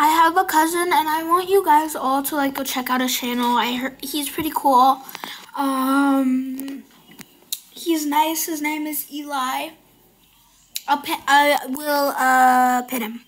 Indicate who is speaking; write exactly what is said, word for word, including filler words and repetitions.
Speaker 1: I have a cousin, and I want you guys all to like go check out his channel. I heard he's pretty cool. Um, he's nice. His name is Eli. I'll pin, I will uh pin him.